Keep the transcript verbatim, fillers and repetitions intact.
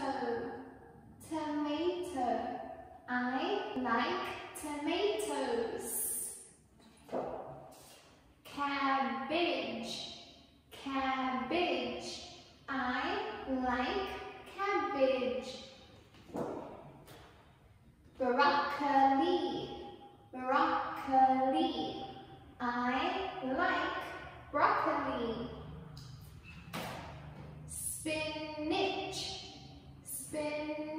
tomato. I like tomatoes. Cabbage, cabbage. I like cabbage. Broccoli, broccoli. I like broccoli. Spinach, spinach.